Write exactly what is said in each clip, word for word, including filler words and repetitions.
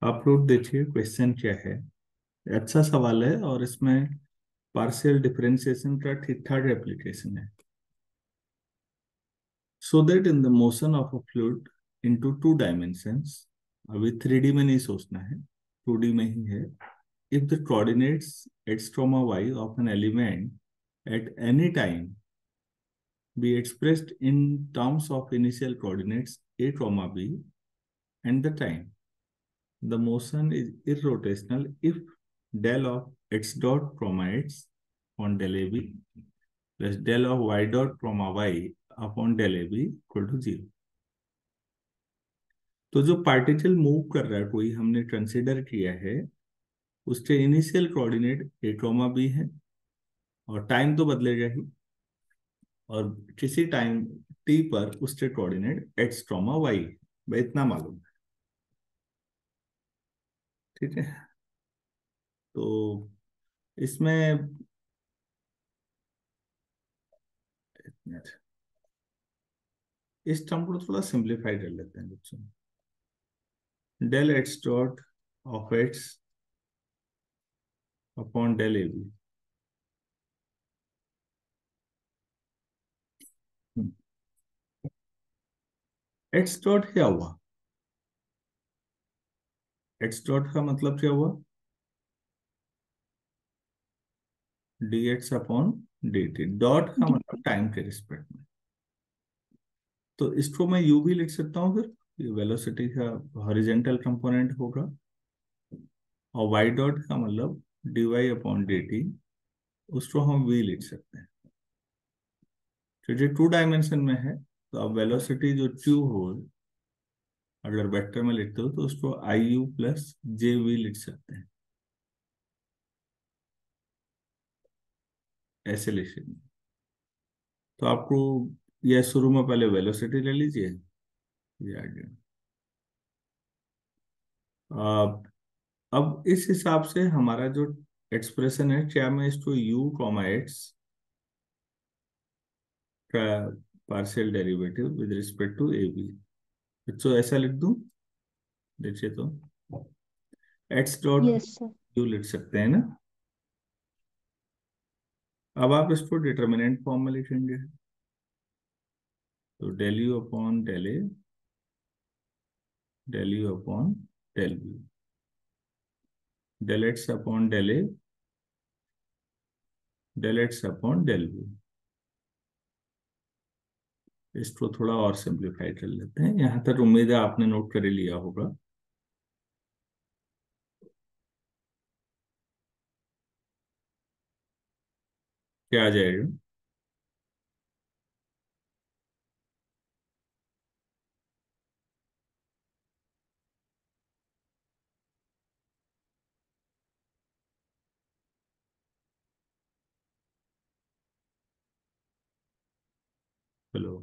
आप लोग देखिए क्वेश्चन क्या है। अच्छा सवाल है और इसमें पार्शियल डिफरेंशिएशन का ठीक ठाक एप्लीकेशन है। So that in the motion of a fluid into two dimensions, अभी थ्री डी में नहीं सोचना है, टू डी में ही है। If the coordinates x, y of an element at any time be expressed in terms of initial coordinates a, b and the time, the motion is irrotational if del of x dot comma x upon del ab plus del of y dot comma y upon del ab equal to zero। तो जो particle move कर रहा है कोई हमने consider किया है, उसके initial coordinate a comma b है और टाइम तो बदलेगा ही, और किसी टाइम टी पर उसके कोऑर्डिनेट एक्स कॉमा वाई, भाई इतना मालूम है। ठीक है, तो इसमें इस टर्म को थोड़ा सिंप्लीफाई कर लेते हैं बच्चों। Del x dot of x upon del a b. X dot क्या हुआ? एक्स डॉट का मतलब क्या हुआ? D x upon d t. Dot का डी मतलब टाइम के रिस्पेक्ट में, तो इसको मैं यू भी लिख सकता हूँ फिर। ये वेलोसिटी का हॉरिजेंटल कंपोनेंट होगा, और वाई डॉट का मतलब d y upon d t, उसको हम वी लिख सकते हैं क्योंकि टू डायमेंशन में है। तो अब वेलोसिटी जो क्यू हो, अगर वेक्टर में लिखते हो तो उसको i u plus j v लिख सकते हैं, ऐसे लिख सकते हैं। तो आपको यह शुरू में पहले वेलोसिटी ले लीजिए, ये आ गया। अब अब इस हिसाब से हमारा जो एक्सप्रेशन है, क्या मैं इसको यू कॉमा एक्स का partial derivative with respect to a b, तो ऐसा लिख दूं? देखिए तो x dot yes sir. U लिख सकते हैं ना। अब आप इसको डिटर्मिनेंट फॉर्म में लिखेंगे, तो del u upon del a, del u upon del b, del x upon del a, del x upon del b. इसको थोड़ा और सिंप्लीफाई कर लेते हैं, यहां तक उम्मीद है आपने नोट कर ही लिया होगा। क्या आ जाएगा? हेलो,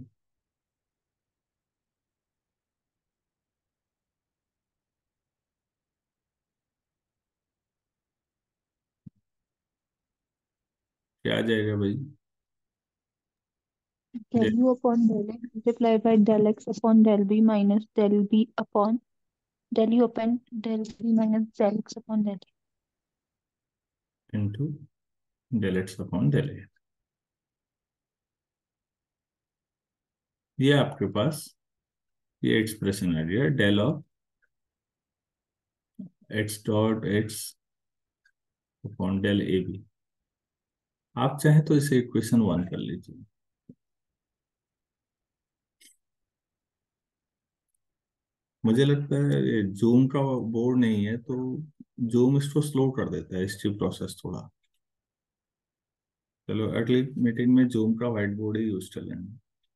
क्या आ जाएगा भाई? del u upon del x multiplied by del x upon del b minus del b upon del u upon del b minus del x upon del a। Into del x upon del a. ये आपके पास ये expression आ गया, del of x dot x upon del a b. आप चाहे तो इसे इक्वेशन वन कर लीजिए। मुझे लगता है ये जूम का बोर्ड नहीं है, तो जूम इसको स्लो कर देता है, इसकी प्रोसेस थोड़ा। चलो अगली मीटिंग में जूम का व्हाइट बोर्ड ही यूज कर लेंगे।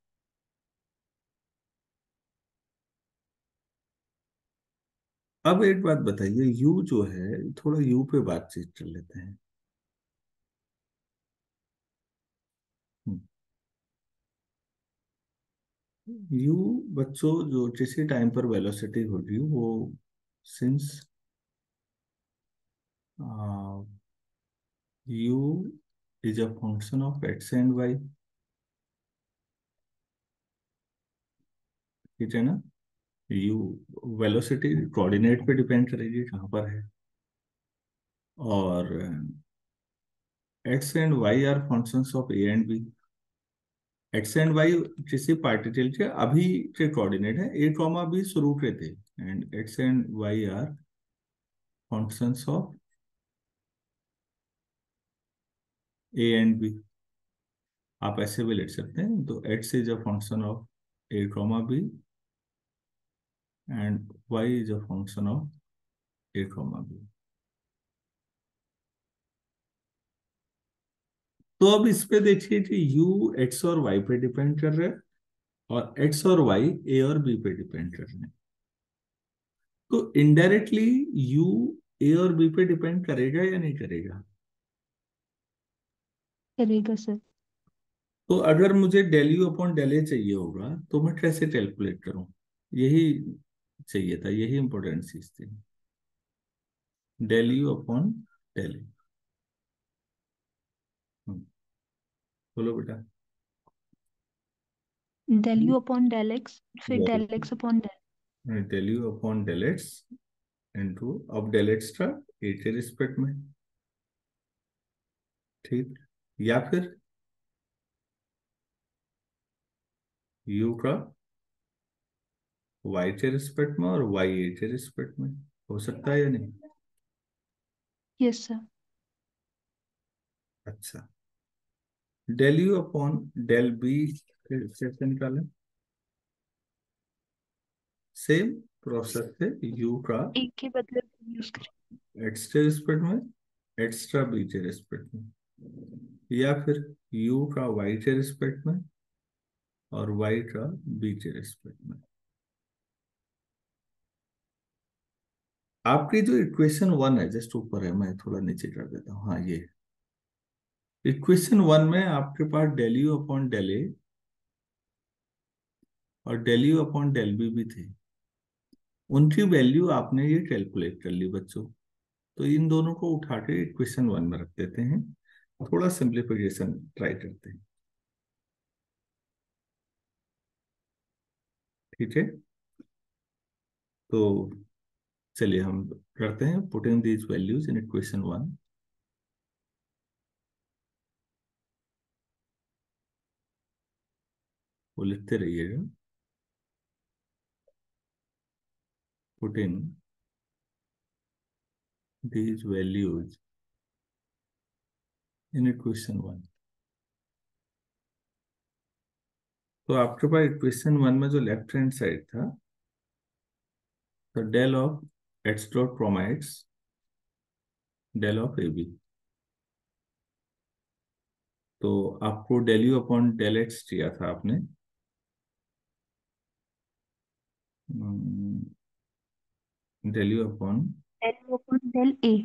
अब एक बात बताइए, यू जो है, थोड़ा यू पे बातचीत कर लेते हैं। यू बच्चों जो किसी टाइम पर वेलोसिटी होगी वो, since u is a function of x and y, ठीक है ना। यू वेलोसिटी कोऑर्डिनेट पे डिपेंड करेगी कहाँ पर है, और x and y are functions of a and b. X and y किसी पार्टिकल के अभी के कोऑर्डिनेट है, ए कॉमा बी शुरू के थे, and x and y are functions of a and b. आप ऐसे भी लिख सकते हैं, तो x is a function of a comma b and y is a function of a comma b. तो अब इस पे देखिए कि u x और y पे डिपेंड कर रहा है, और x और y a और b पे डिपेंड कर रहे हैं। तो इनडायरेक्टली u a और b पे डिपेंड करेगा या नहीं करेगा? करेगा सर। तो अगर मुझे del u upon del a चाहिए होगा तो मैं कैसे कैलकुलेट करूं? यही चाहिए था, यही इंपॉर्टेंट चीज थी, del u upon del a. बोलो बेटा। Del u upon del x, फिर del x upon del. Del u upon del x into, अब डेल एक्स का ए के रिस्पेक्ट में, ठीक, या फिर यू का वाई के रिस्पेक्ट में और वाई ए के रिस्पेक्ट में, हो सकता है या नहीं? Yes sir. अच्छा, del u upon del b कैसे निकालें? सेम प्रोसेस से यू का एक के बदले यूज करें। एक्स के रिस्पेक्ट में, एक्स्ट्रा बी के रिस्पेक्ट में, या फिर यू का वाई के रिस्पेक्ट में और वाई का बी के रिस्पेक्ट में। आपकी जो इक्वेशन वन है जस्ट ऊपर है, मैं थोड़ा नीचे कर देता हूँ, हाँ ये इक्वेशन वन में आपके पास del u upon del a और del u upon del b भी थे, उनकी वैल्यू आपने ये कैलकुलेट कर ली बच्चों। तो इन दोनों को उठा के इक्वेशन वन में रख देते हैं, थोड़ा सिंप्लीफिकेशन ट्राई करते हैं, ठीक है? तो चलिए हम करते हैं putting these values in equation one. वो लिखते रहिएगा, putting these values in equation one. तो आपके पास इक्वेशन वन में जो लेफ्ट हैंड साइड था, तो del of x dot comma x, del of a b. तो आपको del u upon del x दिया था आपने, del u upon del u upon del a.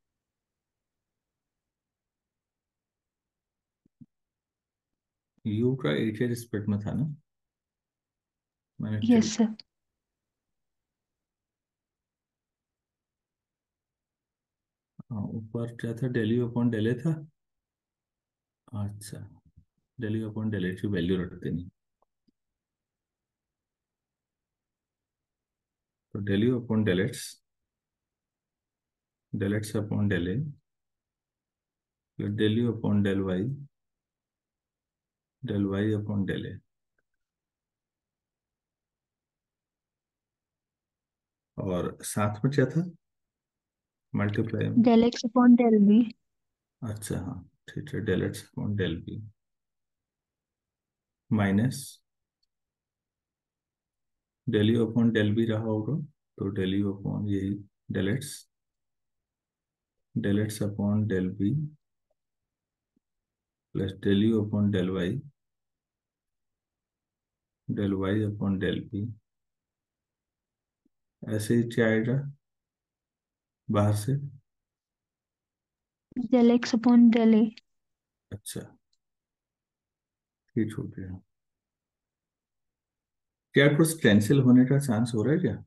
U का ए के रिस्पेक्ट में था ना, मैंने यस टिल- सर। हाँ, ऊपर क्या था, del u upon del a था। अच्छा, del u upon del a की वैल्यू रखते नहीं, तो del u upon del x, del x upon del a, del u upon del y, del y upon del a, और साथ में क्या था, मल्टीप्लाई में। Del x upon del b. अच्छा हाँ, ठीक है, del x upon del b minus del u upon del b रहा होगा, तो डेल यू अपॉन यही del x, del x upon del b plus del u upon del y, del y upon del b. ऐसे ही क्या आएगा बाहर से? Del x upon del a. अच्छा, ठीक हो गया। क्या कुछ कैंसिल होने का चांस हो रहा है क्या?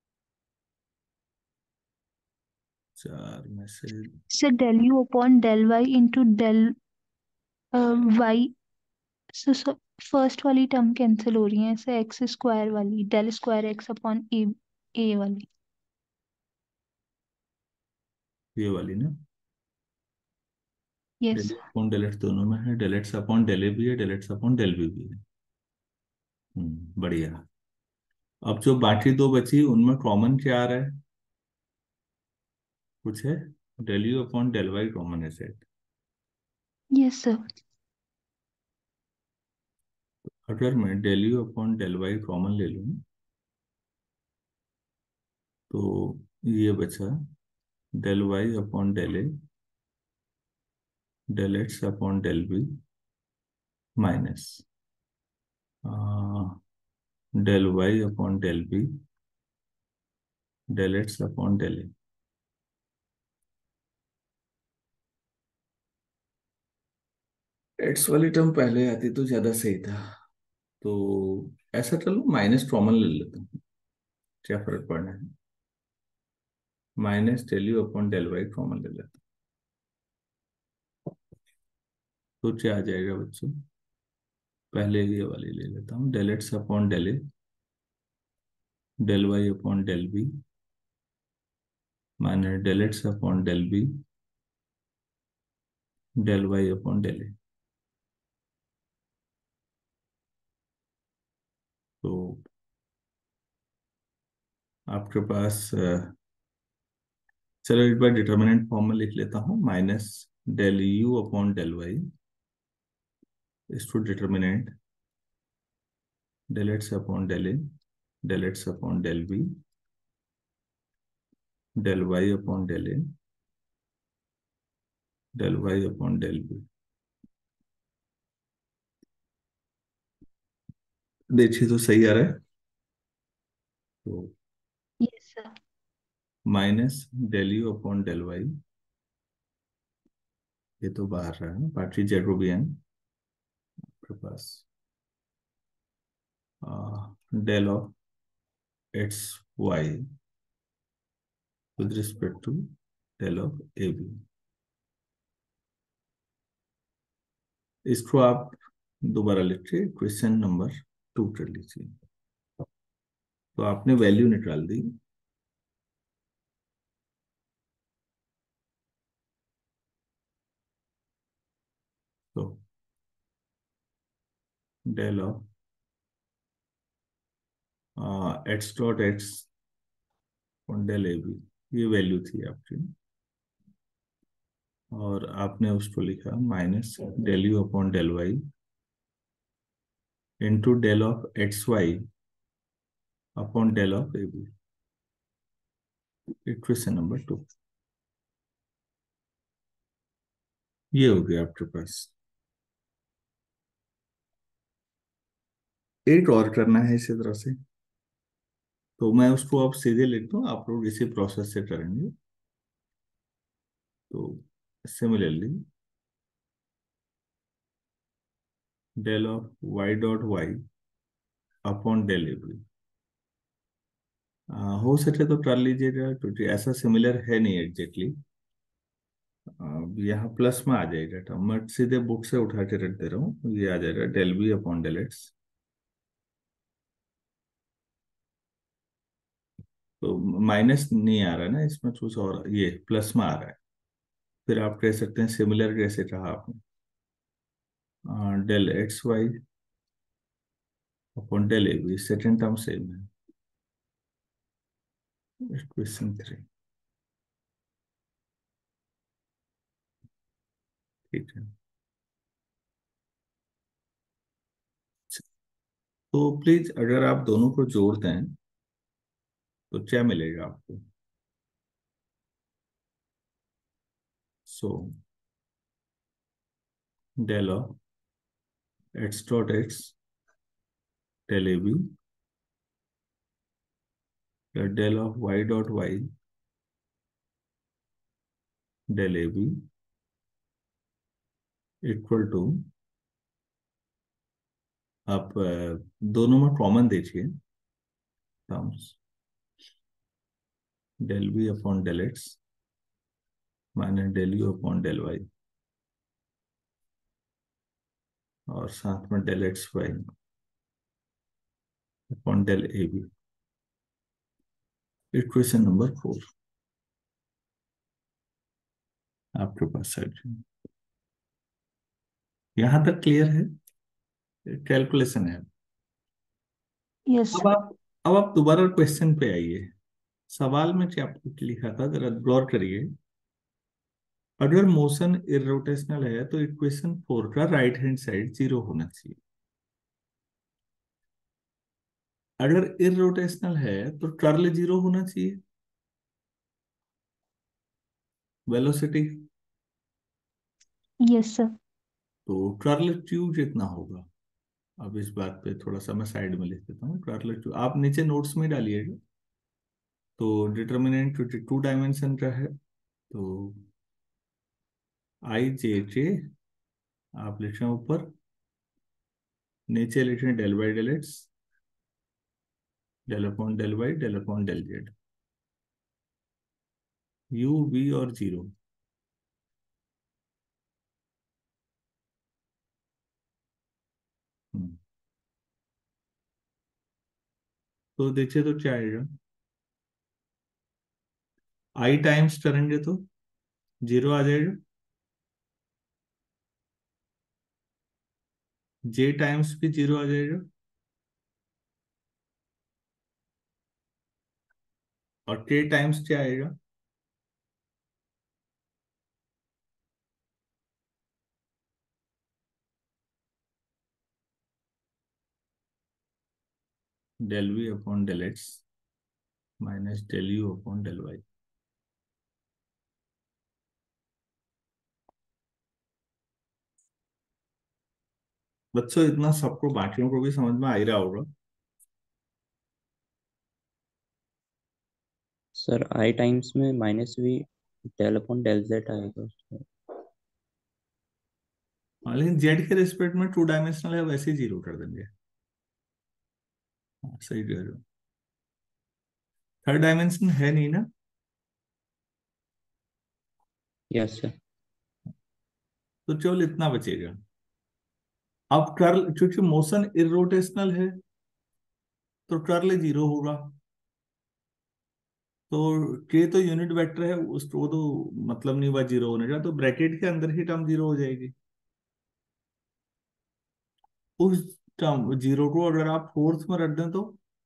चार में से sir del u upon del y into del y. First वाली टर्म कैंसिल हो रही है, ऐसे एक्स स्क्वायर वाली, del square x upon a a वाली। ये वाली ना, yes. Del upon del x दोनों में है, del x upon del a भी है, del x upon del b भी है। हम्म, बढ़िया। अब जो बाकी दो बची उनमें कॉमन क्या आ रहा है, कुछ है? Del u upon del y common है सेट। Yes sir. अगर मैं del u upon del y common ले लूँ तो ये बचा del y upon del a, del x upon del b minus del y upon del b, del x upon del a. X वाली term पहले आती तो ज्यादा सही था, तो ऐसा चलो माइनस कॉमन ले लेता हूँ, क्या फर्क पड़ना है। Minus del u upon del y common ले लेता हूँ, तो क्या आ जाएगा बच्चों? पहले ये वाली ले लेता हूँ, del x upon del a, del y upon del b minus del x upon del b, del y upon del a. तो आपके पास अ, चलो एक बार डिटर्मिनेंट फॉर्म में लिख लेता हूँ, minus del u upon del y is to determinant del x upon del a, del x upon del b, del y upon del a, del y upon del b. देखिए तो सही आ रहा है। तो yes sir. Minus del u upon del y, ये तो बाहर रहा है, बाकी जेकोबियन आपके पास del of x y with respect to del of a b. इसको आप दोबारा लिख के क्वेश्चन नंबर टू कर लीजिए। तो आपने वैल्यू निकाल दी, तो del of x dot x on del a b, ये वैल्यू थी आपकी, और आपने उसको लिखा minus del u upon del y into del of x y upon del of a b. Equation number two ये हो गया आपके पास। एक और करना है इसी तरह से, तो मैं उसको अब सीधे लिख दूं, आप लोग इसी प्रोसेस से करेंगे। तो similarly del of y dot y upon del a b, हो सके तो कर लीजिएगा क्योंकि ऐसा सिमिलर है नहीं एग्जैक्टली। यहाँ प्लस में आ जाएगा टर्म, मैं सीधे बुक से उठा के रख दे रहा हूँ, ये आ जाएगा del b upon del x. तो माइनस नहीं आ रहा है ना इसमें, कुछ और ये प्लस में आ रहा है। फिर आप कह सकते हैं सिमिलर कैसे कहा आपने, del x y upon del a b, second term same है। क्वेश्चन थ्री, ठीक है। तो प्लीज अगर आप दोनों को जोड़ दें तो क्या मिलेगा आपको? So del of x dot x del a b, del of y dot y del a b equal to, आप अ, दोनों में कॉमन देखिए terms, del b upon del x minus del u upon del y. और साथ में del x y upon del a b. Equation number four आपके पास साइड। यहां तक क्लियर है? कैलकुलेशन है। यस अब आप अब आप दोबारा क्वेश्चन पे आइए। सवाल में क्या आपको लिखा था जरा गौर करिए। अगर मोशन इरोटेशनल है तो इक्वेशन फोर का राइट हैंड साइड जीरो होना चाहिए। अगर इरोटेशनल है तो कर्ल जीरो होना चाहिए। Velocity yes sir. तो कर्ल ट्यू कितना होगा? अब इस बात पे थोड़ा सा मैं साइड में लिख देता हूँ। कर्ल ट्यू आप नीचे नोट्स में डालिएगा। तो डिटर्मिनेंट टू डायमेंशन का है तो आई जे जे आप लिखें ऊपर, नीचे लिखें del by del x, del upon del y, del upon del z. U v और जीरो। हम्म, तो देखिए तो क्या आएगा। आई टाइम्स करेंगे तो जीरो आ जाएगा। जे टाइम्स भी जीरो आ जाएगा। और के टाइम्स क्या आएगा? Del v upon del x minus del u upon del y. बच्चों इतना सबको बाकियों को भी समझ में आ ही रहा होगा। सर आई टाइम्स में minus v del upon del z आएगा उसमें। हाँ, लेकिन जेड के रिस्पेक्ट में टू डायमेंशनल है वैसे ही जीरो कर देंगे। हाँ, सही कह रहे हो। थर्ड डायमेंशन है नहीं ना। Yes sir. तो केवल इतना बचेगा। अब कर्ल क्योंकि मोशन इरोटेशनल है तो कर्ल जीरो होगा। तो के तो यूनिट वेक्टर है उस वो तो मतलब नहीं हुआ जीरो होने का, तो ब्रैकेट के अंदर ही टर्म जीरो हो जाएगी। उस टर्म जीरो को अगर आप फोर्थ में रख दें तो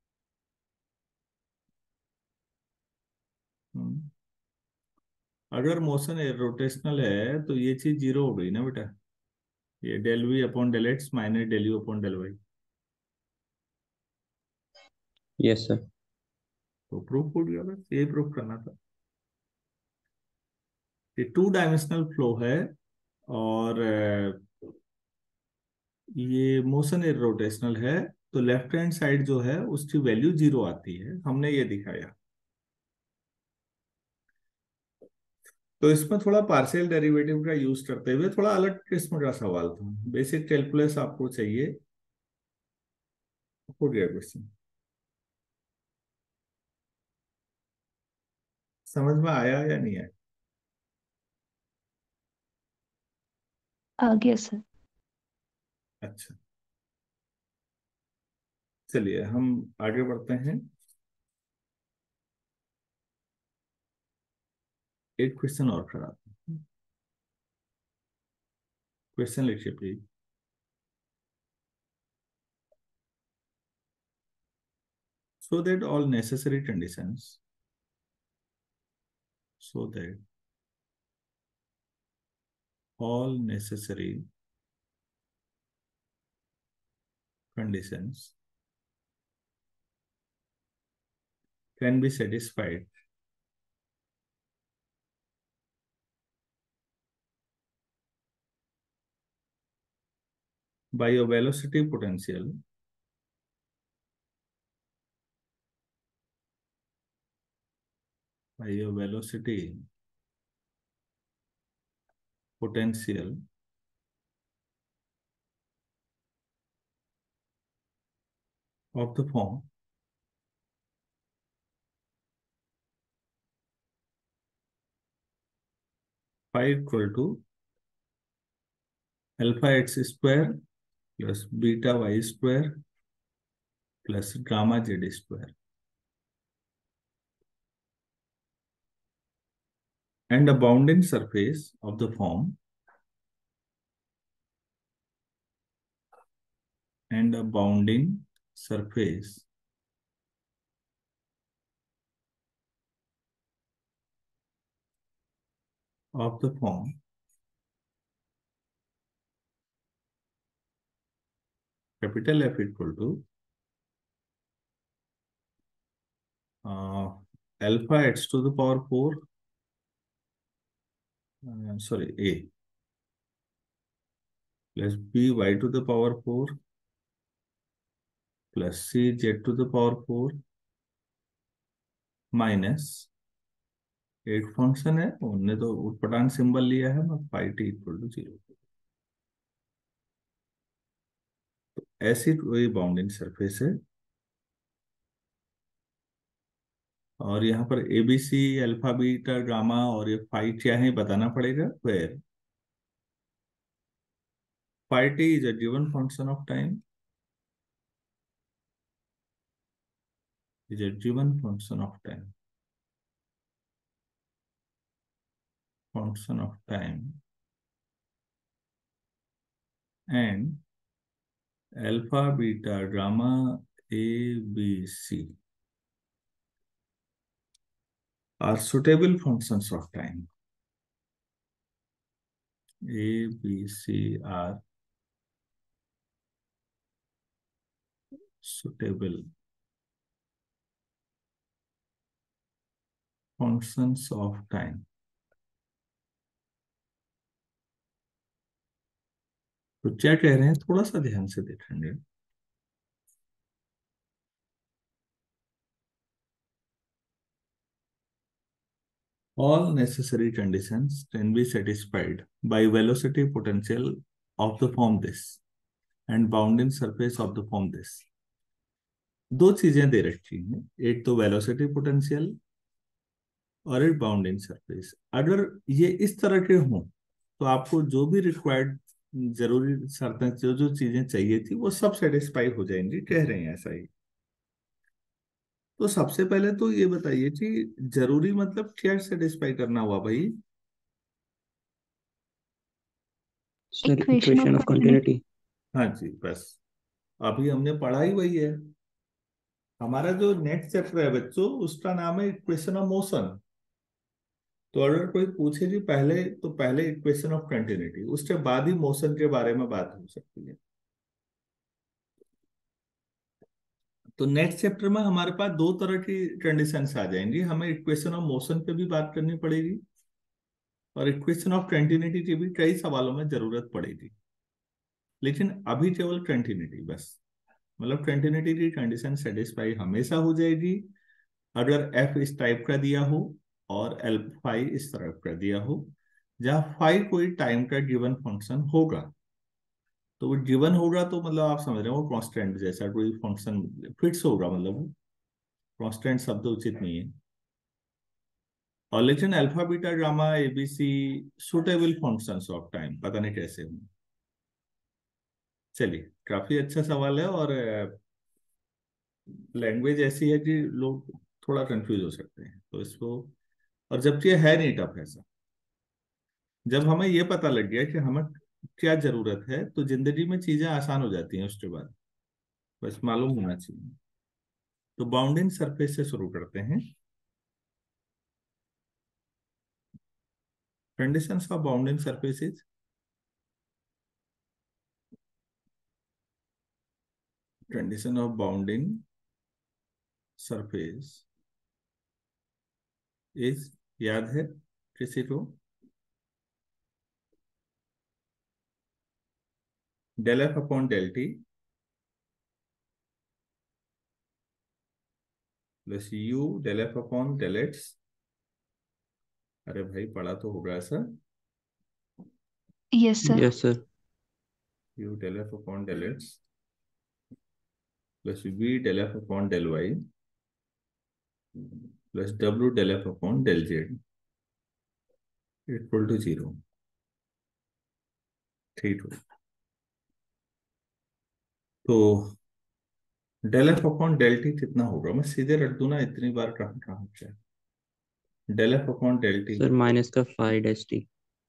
हम्म, अगर मोशन रोटेशनल है तो ये चीज जीरो हो गई ना बेटा। ये del v upon del x minus del u upon del y. Yes sir. तो प्रूफ हो गया, बस ये प्रूफ करना था। ये टू डायमेंशनल फ्लो है और अ, ये मोशन रोटेशनल है। तो लेफ्ट हैंड साइड जो है उसकी वैल्यू जीरो आती है, हमने ये दिखाया। तो इसमें थोड़ा पार्शियल डेरिवेटिव का यूज करते हुए थोड़ा अलग किस्म का सवाल था। बेसिक कैलकुलस आपको चाहिए। हो गया क्वेश्चन। समझ में आया या नहीं आया? आ गया सर। अच्छा, चलिए हम आगे बढ़ते हैं। एक क्वेश्चन और कराते हैं। क्वेश्चन लिखिए please. So that all necessary conditions, so that all necessary conditions can be satisfied by a velocity potential by a velocity potential of the form phi equal to alpha x square plus beta y square plus gamma z square and a bounding surface of the form and a bounding surface of the form capital F equal to uh, alpha x to the power four, uh, sorry, a plus b y to the power four plus c z to the power four minus एक function है, उनने तो उटपटांग symbol लिया है, phi t equal to zero. तो ऐसी कोई बाउंडिंग सरफेस है और यहाँ पर एबीसी अल्फा बीटा गामा और ये फाइ क्या है बताना पड़ेगा। Where phi t is a given function of time is a given function of time function of time and alpha beta gamma a b c are suitable functions of time. A b c are suitable functions of time. तो क्या कह रहे हैं, थोड़ा सा ध्यान से देखेंगे। All necessary conditions can be satisfied by velocity potential of the form this and bounding surface of the form this. दो चीजें दे रखी हैं, एक तो वेलोसिटी पोटेंशियल और एक बाउंडिंग सरफेस। अगर ये इस तरह के हों तो आपको जो भी रिक्वायर्ड जरूरी शर्तें, जो जो चीजें चाहिए थी वो सब सेटिस्फाई हो जाएंगी, कह रहे हैं ऐसा ही। तो सबसे पहले तो ये बताइए कि जरूरी मतलब क्या सेटिस्फाई करना हुआ भाई। Sir Equation equation of of continuity. हाँ जी, बस अभी हमने पढ़ा ही वही है। हमारा जो नेक्स्ट चैप्टर है बच्चों, उसका नाम है इक्वेशन ऑफ मोशन। तो अगर कोई पूछे जी पहले, तो पहले इक्वेशन ऑफ कंटिन्यूटी, उसके बाद ही मोशन के बारे में बात हो सकती है। तो नेक्स्ट चैप्टर में हमारे पास दो तरह की कंडीशंस आ जाएंगी, हमें इक्वेशन ऑफ मोशन पे भी बात करनी पड़ेगी और इक्वेशन ऑफ कंटिन्यूटी की भी कई सवालों में जरूरत पड़ेगी। लेकिन अभी केवल कंटिन्यूटी बस, मतलब कंटिन्यूटी की कंडीशन सेटिस्फाई हमेशा हो जाएगी अगर एफ इस टाइप का दिया हो और एल फाई इस तरह का दिया हो, जहां फाई कोई टाइम का गिवन फंक्शन होगा। तो वो गिवन होगा तो मतलब आप समझ रहे हो वो कांस्टेंट जैसा कोई फंक्शन फिक्स होगा, मतलब वो कांस्टेंट शब्द उचित नहीं है। और लेकिन alpha beta gamma a b c suitable functions of time, पता नहीं कैसे हों। चलिए, काफी अच्छा सवाल है और लैंग्वेज ऐसी है कि लोग थोड़ा कंफ्यूज हो सकते हैं तो इसको, और जबकि ये है नहीं टफ ऐसा। जब हमें ये पता लग गया कि हमें क्या जरूरत है तो जिंदगी में चीजें आसान हो जाती हैं उसके बाद, बस मालूम होना चाहिए। तो बाउंडिंग सरफेस से शुरू करते हैं। Conditions of bounding surfaces, condition of bounding surface is, याद है किसी को, del f upon del t plus u del f upon del x. अरे भाई पढ़ा तो होगा ऐसा, Yes, sir. Yes sir. U del f upon del x plus v del f upon del y plus डब्ल्यू del f upon del z equal to zero. ठीक है, तो del f upon del T कितना होगा? मैं सीधे रख दूं ना, इतनी बार कहाँ कहाँ जाए। Del f upon del t sir minus का फाइव डैश टी।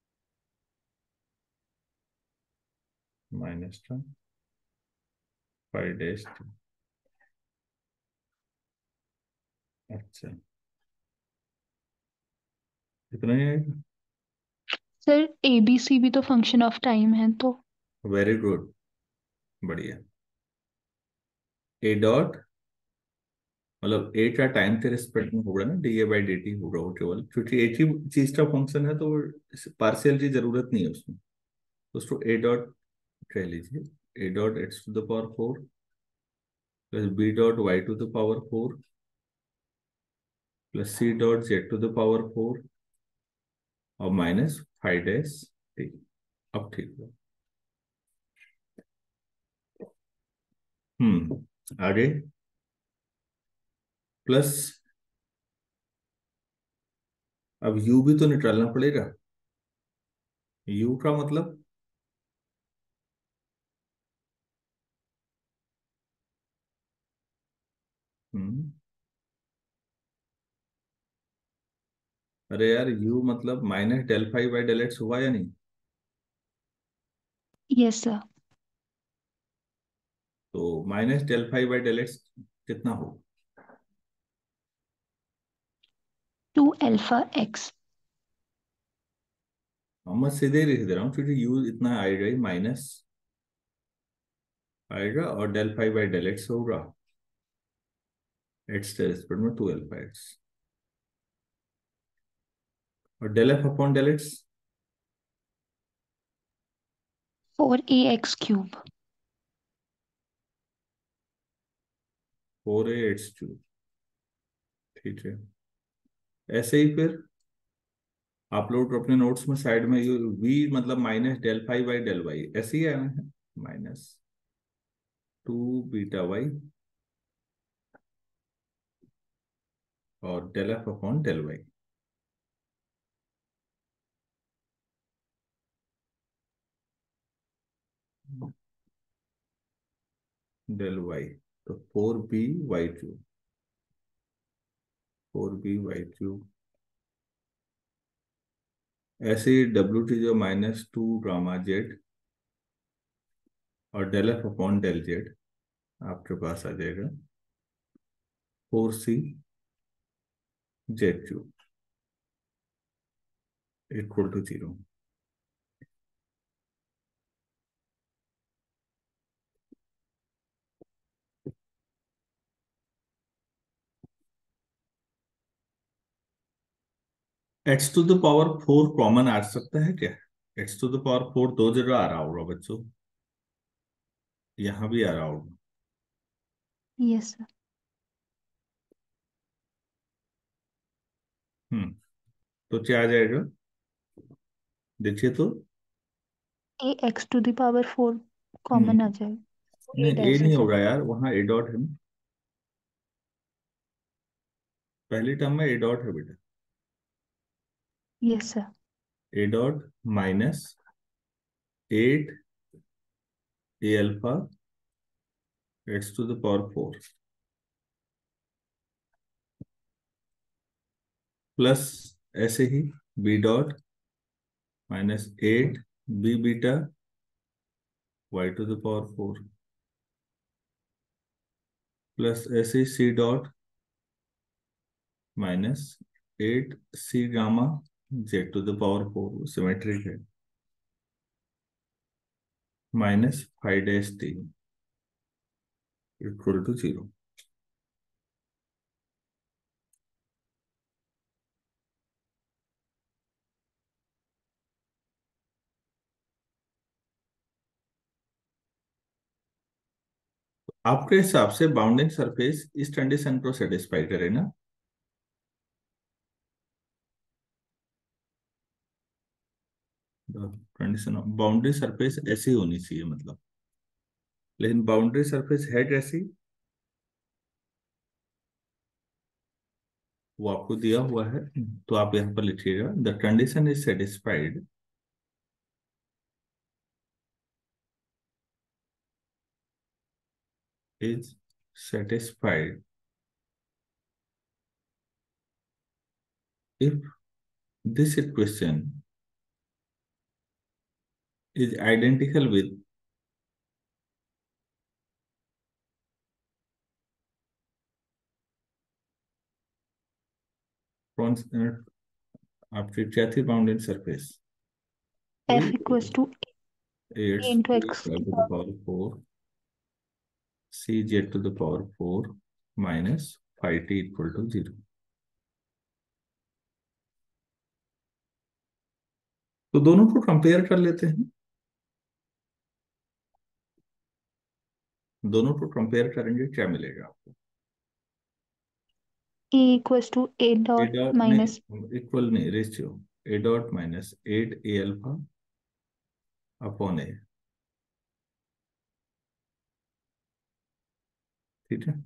माइनस का फाइव डैश टी। अच्छा, इतना ही आएगा। सर ए बी सी भी तो फंक्शन ऑफ टाइम है तो। वेरी गुड, बढ़िया। ए डॉट मतलब ए का टाइम के रिस्पेक्ट में होगा ना, d a by d t होगा वो केवल, क्योंकि एक ही चीज का फंक्शन है तो पार्शियल की जरूरत नहीं है उसमें। तो उसको ए डॉट कह लीजिए, a dot x to the power four plus b dot y to the power four plus c dot z to the power four और माइनस फाइव डैश टी। अब ठीक है। हम्म आगे प्लस, अब u भी तो निकालना पड़ेगा। u का मतलब हम्म अरे यार, u मतलब minus del five by del x हुआ या नहीं? Yes sir. तो minus del five by del x कितना हो? Two alpha x. हम मैं सीधे ही लिख दे रहा हूँ, क्योंकि u इतना आएगा ही, माइनस आएगा और del five by del x होगा एक्स के रिस्पेक्ट में टू एल्फा एक्स, और del f upon del x four a x cube. Four a x cube. ठीक है, ऐसे ही फिर आप लोग अपने नोट्स में साइड में ये v मतलब minus del five by del y ऐसे ही आना है, माइनस टू बीटा वाई और del f upon del y. Del y, तो four b y cube, four b y cube. ऐसे ही डब्ल्यू टी जो माइनस टू गामा जेड और del f upon del z आपके पास आ जाएगा four c z cube equal to zero. X to the power four common आ सकता है क्या? X to the power four दो जगह आ रहा होगा बच्चों, यहां भी आ रहा होगा। Yes sir. हम्म तो क्या आ जाएगा, देखिए तो। A x to the power four common आ हम्म जाएगा। ए नहीं, ए डैश आ नहीं जाएगा। होगा यार, वहां ए डॉट है ना, पहली टर्म में ए डॉट है बेटा। Yes sir. A dot minus eight a alpha x to the power four plus ऐसे ही b dot minus eight b beta y to the power four plus ऐसे ही c dot minus eight c gamma z to the power four, symmetric है, minus five dash t equal to zero. आपके हिसाब से bounding surface इस condition को satisfy करे ना? कंडीशन बाउंड्री सरफेस ऐसी होनी चाहिए मतलब, लेकिन बाउंड्री सरफेस है कैसी वो आपको दिया हुआ है, तो आप यहाँ पर लिखिएगा the condition is satisfied is satisfied if this equation is identical with आपकी क्या थी bounded surface, f equals to eight a into two x the power four c z to the power four minus five t equal to zero. तो दोनों को compare कर लेते हैं, दोनों को कंपेयर करेंगे क्या मिलेगा आपको। a equals to a a dot dot minus नहीं, इक्वल नहीं, ratio a dot minus eight a alpha upon a, ठीक है,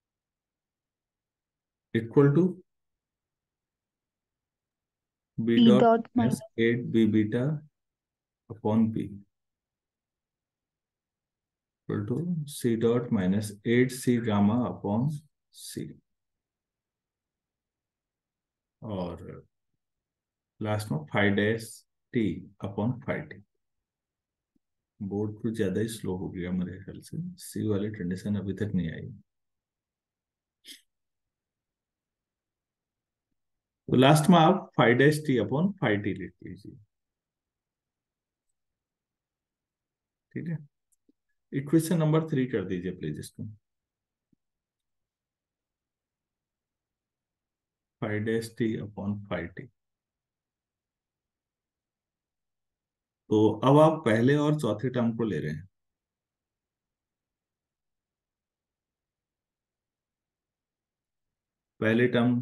equal to b b dot dot minus minus eight b beta upon b equal to c dot minus eight c gamma upon c, और last में five dash t upon five t. Board कुछ ज्यादा ही slow हो गया मेरे ख्याल से, सी वाली कंडीशन अभी तक नहीं आई। तो लास्ट में आप five dash t upon five t लिख लीजिए, ठीक है। इक्वेशन नंबर थ्री कर दीजिए प्लीज इसको, five dash t upon five t. तो अब आप पहले और चौथे टर्म को ले रहे हैं। पहले टर्म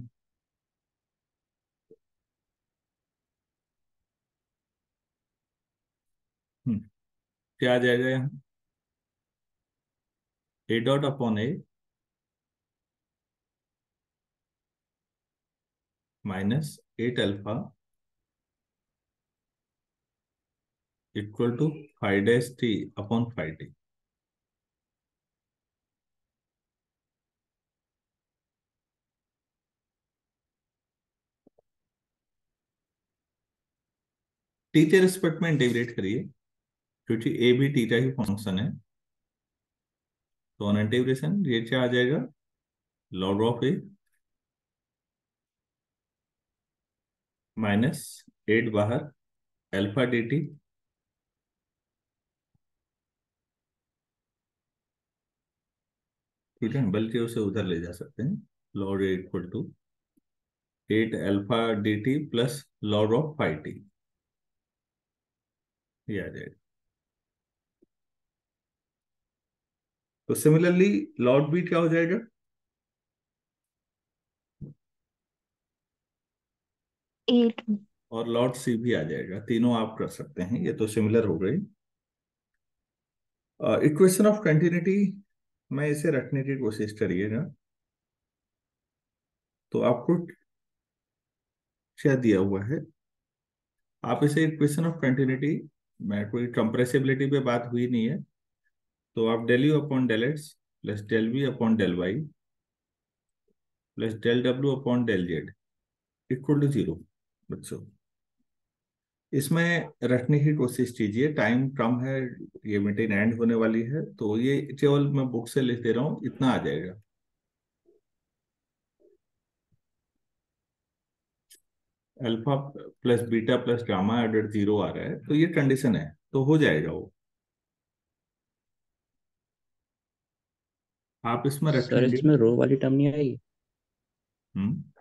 हम्म क्या आ जाएगा यहाँ, a dot upon a minus eight alpha equal to five dash t upon five t. T के रिस्पेक्ट में इंटीग्रेट करिए, क्योंकि ए भी टी का ही फंक्शन है। तो ऑन इंटीग्रेशन ये क्या आ जाएगा, log of a minus eight बाहर अल्फा डी टी ठीक है, बल्कि उसे उधर ले जा सकते हैं, log a equal to eight alpha d t plus log of five t, ये आ जाएगा। तो सिमिलरली लॉग बी क्या हो जाएगा, eight और लॉट सी भी आ जाएगा, तीनों आप कर सकते हैं, ये तो सिमिलर हो गई। इक्वेशन ऑफ कंटिन्यूटी में इसे रखने की कोशिश करिएगा। तो आपको क्या दिया हुआ है, आप इसे इक्वेशन ऑफ कंटिन्यूटी में, कोई कंप्रेसिबिलिटी पे बात हुई नहीं है, तो आप del u upon del x plus del v upon del y plus del डब्ल्यू upon del z equal to zero बच्चों, इसमें रखने की कोशिश कीजिए। टाइम कम है, ये मीटिंग एंड होने वाली है, तो ये केवल मैं बुक से लिख दे रहा हूँ, इतना आ जाएगा। Alpha plus beta plus gamma added zero आ रहा है, तो ये कंडीशन है, तो हो जाएगा वो। आप इसमें सर रखेंगे इसमें रो वाली टर्म नहीं आएगी? हम्म